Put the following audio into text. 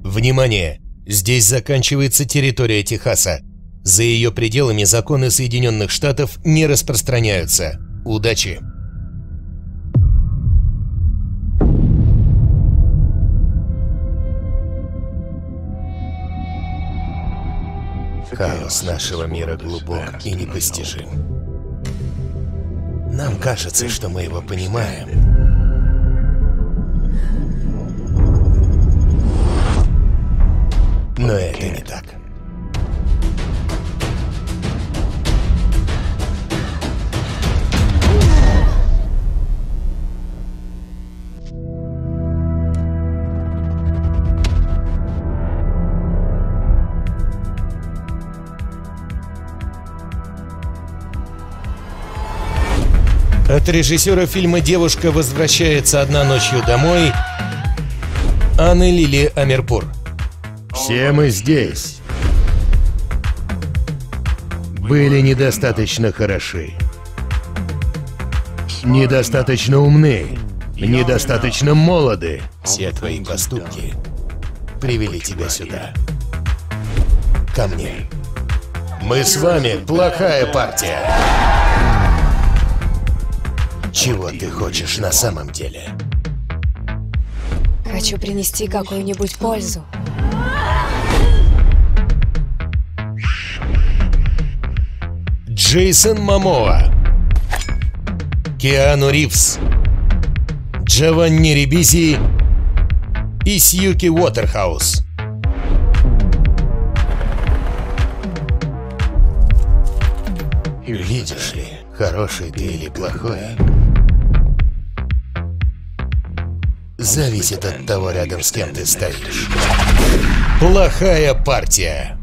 Внимание! Здесь заканчивается территория Техаса. За ее пределами законы Соединенных Штатов не распространяются. Удачи! Хаос нашего мира глубок и непостижим. Нам кажется, что мы его понимаем. Но это не так. От режиссера фильма «Девушка возвращается одна ночью домой» Анны Лили Амирпур. Все мы здесь были недостаточно хороши, недостаточно умны, недостаточно молоды. Все твои поступки привели тебя сюда. Ко мне. Мы с вами плохая партия. Чего ты хочешь на самом деле? Хочу принести какую-нибудь пользу. Джейсон Момоа, Киану Ривз, Джованни Рибиси и Сьюки Уотерхаус. Видишь ли, хороший ты или плохой, зависит от того, рядом с кем ты стоишь. Плохая партия.